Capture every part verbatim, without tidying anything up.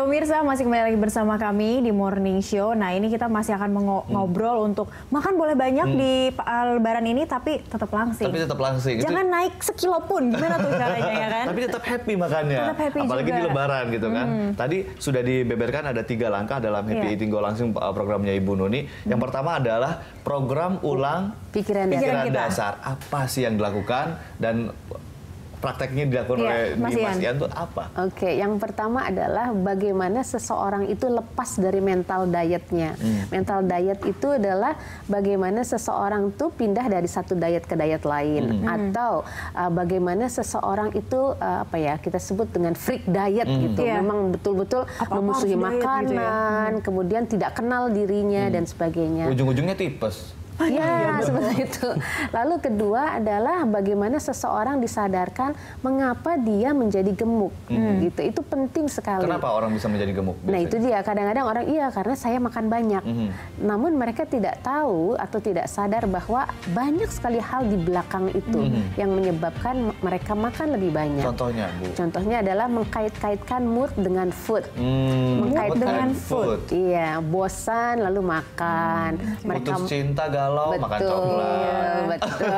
pemirsa, masih kembali lagi bersama kami di Morning Show. Nah, ini kita masih akan ngobrol hmm. untuk makan boleh banyak hmm. di Lebaran ini, tapi tetap langsing. Tapi tetap langsing. Jangan itu... naik sekilo pun, gimana tuh caranya ya kan? Tapi tetap happy makannya. Tetap happy apalagi juga. Di Lebaran gitu kan. Hmm. Tadi sudah dibeberkan ada tiga langkah dalam Happy yeah. Eating Go Langsing programnya Ibu Nuni. Hmm. Yang pertama adalah program ulang pikiran, pikiran pikiran dasar. Apa sih yang dilakukan dan prakteknya dilakukan ya, oleh Mas Ian itu apa? Oke, yang pertama adalah bagaimana seseorang itu lepas dari mental dietnya. Hmm. Mental diet itu adalah bagaimana seseorang tuh pindah dari satu diet ke diet lain, hmm. atau uh, bagaimana seseorang itu uh, apa ya kita sebut dengan freak diet hmm. gitu. Yeah. Memang betul-betul memusuhi makanan, gitu ya? hmm. kemudian tidak kenal dirinya hmm. dan sebagainya. Ujung-ujungnya tipes. Ya, seperti itu. Lalu kedua adalah bagaimana seseorang disadarkan mengapa dia menjadi gemuk. Hmm. Gitu. Itu penting sekali. Kenapa orang bisa menjadi gemuk? Biasanya? Nah, itu dia. Kadang-kadang orang iya karena saya makan banyak. Hmm. Namun mereka tidak tahu atau tidak sadar bahwa banyak sekali hal di belakang itu hmm. yang menyebabkan mereka makan lebih banyak. Contohnya, Bu? Contohnya adalah mengkait-kaitkan mood dengan food. Hmm. Mengkait dengan food. food. Iya, bosan lalu makan. Hmm. Mereka putus cinta galau betul, makan coklat. Iya, betul.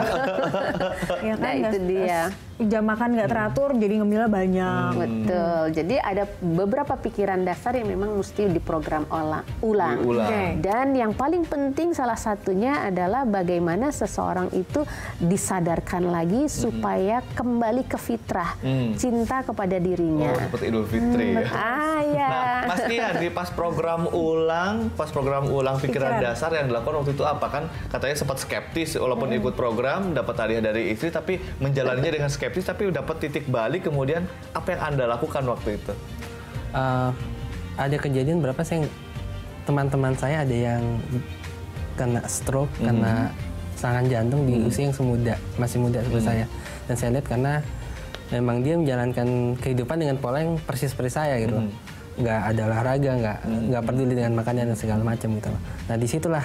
Ya kan, nah itu dia. Jam makan nggak teratur, hmm. jadi ngemilnya banyak. Hmm. Betul. Jadi ada beberapa pikiran dasar yang memang mesti diprogram ulang. ulang. Okay. Dan yang paling penting salah satunya adalah bagaimana seseorang itu disadarkan lagi hmm. supaya kembali ke fitrah, hmm. cinta kepada dirinya. Oh, seperti Idul Fitri hmm. ya. Ah ya. Nah, Mas Tian, di pas program ulang, pas program ulang pikiran, pikiran dasar yang dilakukan waktu itu apa kan? Katanya sempat skeptis walaupun hmm. ikut program, dapat hadiah dari istri, tapi menjalaninya dengan skeptis. Tapi dapat titik balik, kemudian apa yang Anda lakukan waktu itu? Uh, ada kejadian berapa saya teman-teman saya ada yang kena stroke, mm-hmm. kena serangan jantung di mm-hmm. usia yang semuda, masih muda seperti mm-hmm. saya. Dan saya lihat karena memang dia menjalankan kehidupan dengan pola yang persis seperti saya gitu. Mm-hmm. Nggak ada olahraga, nggak mm-hmm. nggak peduli dengan makanan dan segala macam gitu. Nah disitulah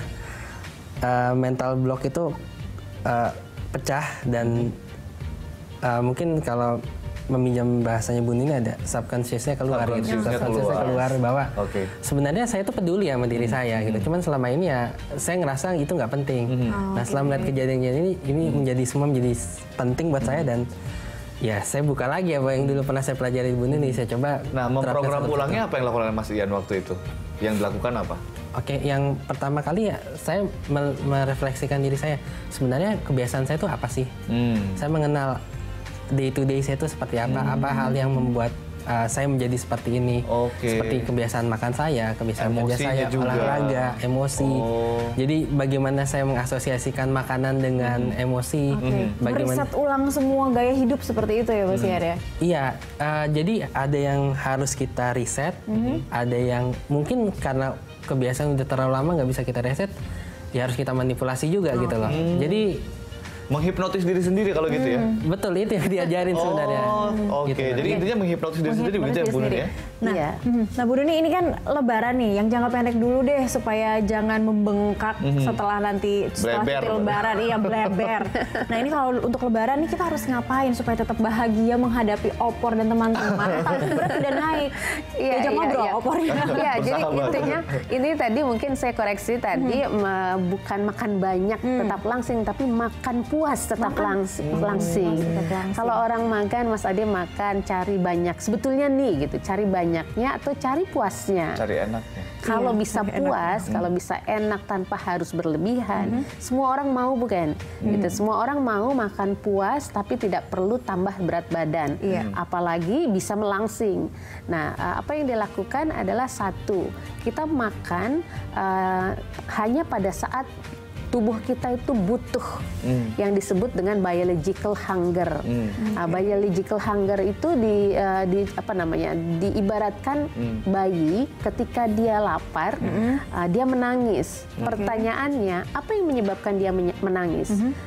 uh, mental block itu uh, pecah dan Uh, mungkin kalau meminjam bahasanya Bun ini ada subconsciousnya keluar gitu. Subconsciousnya keluar bahwa okay. sebenarnya saya itu peduli sama diri hmm. saya gitu. Cuman selama ini ya saya ngerasa itu nggak penting. Hmm. Oh, nah setelah okay. melihat kejadian ini, ini hmm. menjadi semua menjadi penting buat hmm. saya dan ya saya buka lagi apa yang dulu pernah saya pelajari di Bun ini. Saya coba. Nah memprogram ulangnya apa yang dilakukan Mas Ian waktu itu? Yang dilakukan apa? Oke, yang pertama kali ya saya merefleksikan diri saya. Sebenarnya kebiasaan saya itu apa sih? Hmm. Saya mengenal day to day saya itu seperti apa, hmm. apa hal yang membuat uh, saya menjadi seperti ini, okay. seperti kebiasaan makan saya, kebiasaan kerja saya, juga. olahraga, emosi. Oh. Jadi bagaimana saya mengasosiasikan makanan dengan hmm. emosi, okay. bagaimana meriset ulang semua gaya hidup seperti itu ya Mas Ian hmm. ya? Iya, uh, jadi ada yang harus kita riset, hmm. ada yang mungkin karena kebiasaan udah terlalu lama nggak bisa kita reset, ya harus kita manipulasi juga oh. gitu loh. Hmm. Jadi menghipnotis diri sendiri kalau gitu ya? Hmm, betul, itu yang diajarin oh, sebenarnya. Oke, okay. gitu. Jadi intinya menghipnotis diri sendiri begitu ya Bu Nuni ya? Nah, iya. nah Bu Nuni ini kan Lebaran nih, yang jangka pendek dulu deh supaya jangan membengkak mm-hmm. setelah nanti setelah bleber. Lebaran, iya bleber. Nah ini kalau untuk Lebaran nih kita harus ngapain supaya tetap bahagia menghadapi opor dan teman-teman? Tapi berat tidak naik. Iya, iya, ngobrol iya. opornya. Iya, jadi intinya ini tadi mungkin saya koreksi tadi hmm. bukan makan banyak hmm. tetap langsing, tapi makan puas tetap makan. langsing. Hmm. langsing. langsing. Kalau orang makan, Mas Ade makan cari banyak. Sebetulnya nih gitu, cari banyaknya atau cari puasnya. Cari enaknya. Kalau iya, bisa puas, enak. kalau bisa enak tanpa harus berlebihan, hmm. semua orang mau bukan? Hmm. Gitu. Semua orang mau makan puas tapi tidak perlu tambah berat badan. Iya. Apalagi bisa melangsing. Nah, apa yang dilakukan adalah satu, kita makan uh, hanya pada saat tubuh kita itu butuh hmm. yang disebut dengan biological hunger. Hmm. Uh, biological hunger itu di, uh, di apa namanya diibaratkan hmm. bayi ketika dia lapar, hmm. uh, dia menangis. Hmm. Pertanyaannya, apa yang menyebabkan dia menangis? Hmm.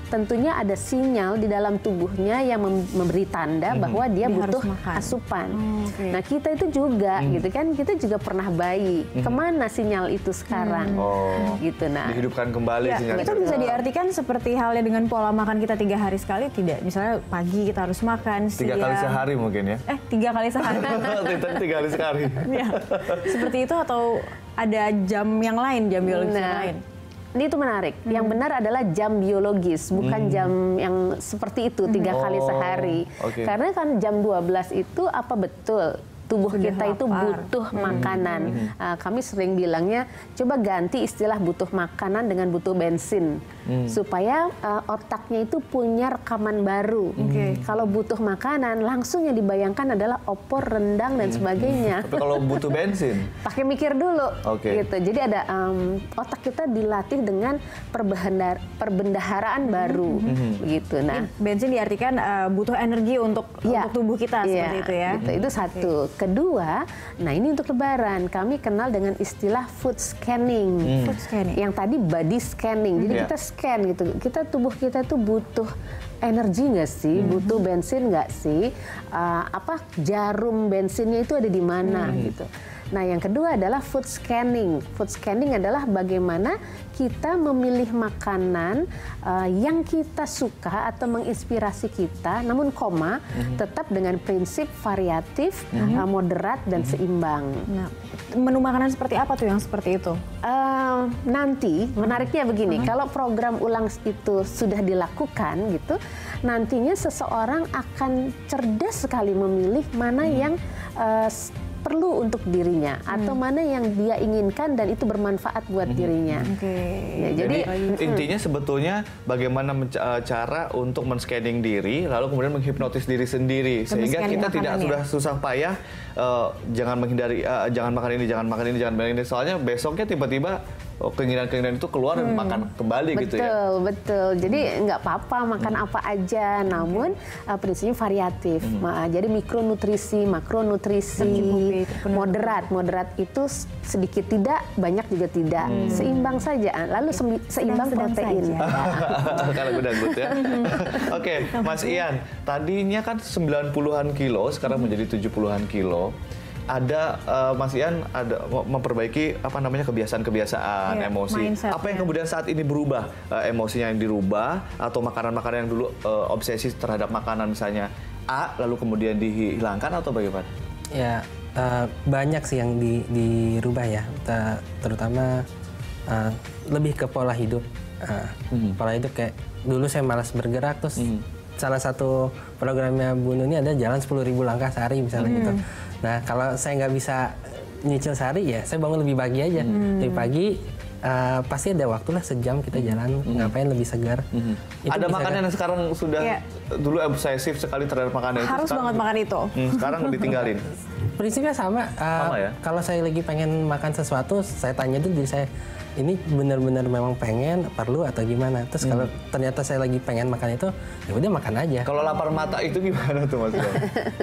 tentunya ada sinyal di dalam tubuhnya yang memberi tanda bahwa dia, Dia butuh harus makan. asupan. Oh, oke. Nah kita itu juga gitu kan, kita juga pernah bayi. Kemana sinyal itu sekarang? Oh. Gitu. Nah Dihidupkan kembali Ya, sinyal itu bisa diartikan seperti halnya dengan pola makan kita tiga hari sekali, tidak? Misalnya pagi kita harus makan, tiga siang. kali sehari mungkin ya. Eh, tiga kali sehari. Kita tiga kali sehari. Ya, seperti itu atau ada jam yang lain, jam biologis yang Nah, lain? ini itu menarik. Yang benar adalah jam biologis, bukan jam yang seperti itu tiga kali Oh, sehari. oke. Karena kan jam dua belas itu apa betul? Tubuh Sudah kita itu lapar. butuh makanan. Uh, kami sering bilangnya, coba ganti istilah butuh makanan dengan butuh bensin. Supaya uh, otaknya itu punya rekaman baru. Oke. Kalau butuh makanan, langsung yang dibayangkan adalah opor, rendang, dan sebagainya. Tapi kalau butuh bensin, Pakai mikir dulu, Oke. gitu. Jadi ada um, otak kita dilatih dengan perbehendar, perbendaharaan baru, begitu. Nah, Bensin diartikan eh, butuh energi untuk ya, untuk tubuh kita iya, seperti itu ya. gitu. Itu satu. Kedua, nah ini untuk Lebaran kami kenal dengan istilah food scanning. Food scanning. Yang tadi body scanning. Jadi Iya. kita scan gitu. Kita tubuh kita tuh butuh energi nggak sih? Butuh bensin nggak sih? Uh, apa jarum bensinnya itu ada di mana gitu. Nah, yang kedua adalah food scanning. Food scanning adalah bagaimana kita memilih makanan uh, yang kita suka atau menginspirasi kita, namun koma tetap dengan prinsip variatif, uh, moderat dan seimbang. Nah, menu makanan seperti apa tuh yang seperti itu? Uh, nanti menariknya begini, kalau program ulang itu sudah dilakukan gitu, nantinya seseorang akan cerdas sekali memilih mana yang uh, perlu untuk dirinya atau mana yang dia inginkan dan itu bermanfaat buat dirinya. Oke. Ya, jadi, Jadi intinya sebetulnya bagaimana menca- eh, cara untuk men-scanning diri, lalu kemudian menghipnotis diri sendiri, sehingga Men-scanning kita tidak makanan ya? sudah susah payah eh, jangan menghindari, eh, jangan makan ini, jangan makan ini, jangan makan ini. Soalnya besoknya tiba-tiba oh, keinginan-keinginan itu keluar dan makan kembali betul, gitu ya. betul. Jadi nggak apa-apa makan apa aja, namun uh, prinsipnya variatif. Ma- Jadi mikronutrisi, makronutrisi, Tercukupi, terpenuhi. moderat. Moderat itu s- sedikit tidak, banyak juga tidak. Seimbang saja. Lalu semi- seimbang Sedang-sedang protein. saja. Kalau gue dangdut ya. Oke, Mas Ian, tadinya kan sembilan puluhan kilo, sekarang menjadi tujuh puluhan kilo. Ada eh, Mas Ian ada memperbaiki apa namanya kebiasaan-kebiasaan, Iya, emosi. mindset, Apa yang ya. kemudian saat ini berubah? Eh, emosinya yang dirubah atau makanan-makanan yang dulu eh, obsesi terhadap makanan misalnya A lalu kemudian dihilangkan atau bagaimana? Ya, eh, banyak sih yang di, dirubah ya, Te- terutama eh, lebih ke pola hidup. Eh, Pola hidup kayak dulu saya malas bergerak, terus salah satu programnya Bu Nuni ada jalan sepuluh ribu langkah sehari misalnya gitu. Nah, kalau saya nggak bisa nyicil sehari ya, saya bangun lebih pagi aja. Lebih pagi eh, pasti ada waktu lah sejam kita jalan, ngapain lebih segar. Itu Ada bisa makanan kan- yang sekarang sudah Iya. dulu obsesif sekali terhadap makanan itu. Harus sekarang- banget makan itu. Hmm, sekarang ditinggalin. Prinsipnya sama. uh, Sama ya? Kalau saya lagi pengen makan sesuatu, saya tanya dulu diri saya, ini benar-benar memang pengen, perlu atau gimana? Terus kalau ternyata saya lagi pengen makan itu, ya udah makan aja. Kalau lapar mata itu gimana tuh Mas Ian?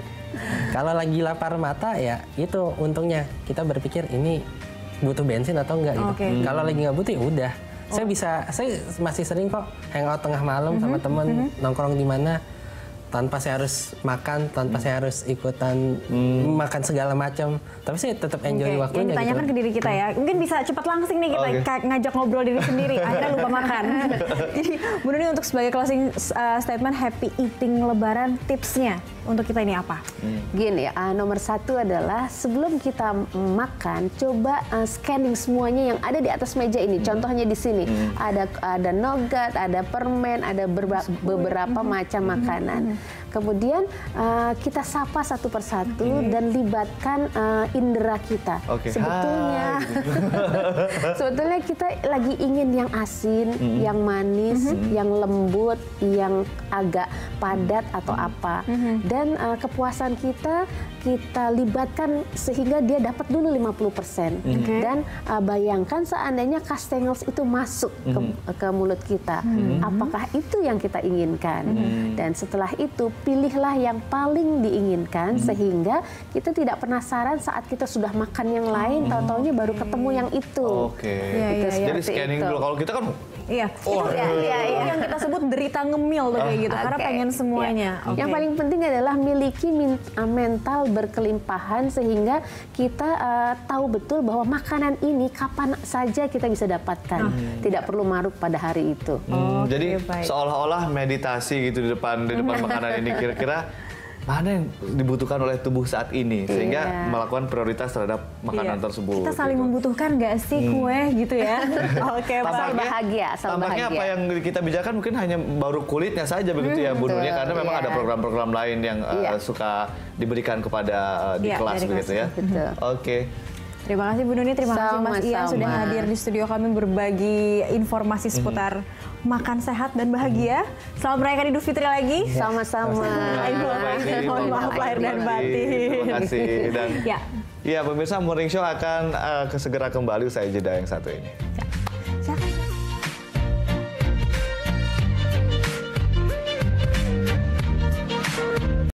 Kalau lagi lapar mata ya itu untungnya kita berpikir ini butuh bensin atau enggak gitu. Oke. Kalau lagi nggak butuh ya udah. Saya bisa, saya masih sering kok hangout tengah malam sama temen nongkrong di mana tanpa saya harus makan, tanpa saya harus ikutan makan segala macam. Tapi saya tetap enjoy Oke, waktunya yang ditanyakan gitu. ke diri kita ya. Mungkin bisa cepat langsing nih kita Oke. ka- ngajak ngobrol diri sendiri. Akhirnya lupa makan. Jadi Bu Nuni untuk sebagai closing uh, statement happy eating Lebaran, tipsnya untuk kita ini apa? Gini, uh, nomor satu adalah sebelum kita makan, coba uh, scanning semuanya yang ada di atas meja ini. Contohnya di sini ada ada nougat, ada permen, ada berba- beberapa macam makanan. Kemudian uh, kita sapa satu persatu dan libatkan uh, indera kita. Oke, Sebetulnya, sebetulnya kita lagi ingin yang asin, yang manis, yang lembut, yang agak padat atau apa. Dan uh, kepuasan kita kita libatkan sehingga dia dapat dulu lima puluh persen. Dan uh, bayangkan seandainya kastengels itu masuk ke, ke mulut kita. Apakah itu yang kita inginkan? Dan setelah itu pilihlah yang paling diinginkan sehingga kita tidak penasaran saat kita sudah makan yang lain, tahu-taunya baru ketemu yang itu. Oke. Iya, iya, iya. Jadi Seperti scanning itu. dulu. Kalau kita kan Iya, Oh, itu iya, iya, iya. yang kita sebut derita ngemil tuh kayak gitu, karena Oke. pengen semuanya. Ya. Oke. Yang paling penting adalah miliki min- uh, mental berkelimpahan sehingga kita uh, tahu betul bahwa makanan ini kapan saja kita bisa dapatkan, tidak perlu maruk pada hari itu. Hmm, Oke, jadi baik. seolah-olah meditasi gitu di depan di depan makanan ini, kira-kira mana yang dibutuhkan oleh tubuh saat ini sehingga Iya. melakukan prioritas terhadap makanan Iya. tersebut. Kita saling gitu. membutuhkan nggak sih kue gitu ya? Oke, Pak. Asal bahagia, asal tampaknya bahagia. apa yang kita bicarakan mungkin hanya baru kulitnya saja begitu ya Bu Nur ya, betul, karena memang iya. ada program-program lain yang uh, Iya. suka diberikan kepada uh, di Iya, kelas dari begitu kelas. ya. Betul. Oke. Terima kasih Bu Nuni, terima kasih Mas Ian Sama-sama. sudah hadir di studio kami berbagi informasi seputar makan sehat dan bahagia. Selamat merayakan Idul Fitri lagi. Sama-sama. Mohon maaf lahir dan batin. Terima kasih dan Ya. ya pemirsa, Morning Show akan uh, segera kembali usai jeda yang satu ini. Silakan.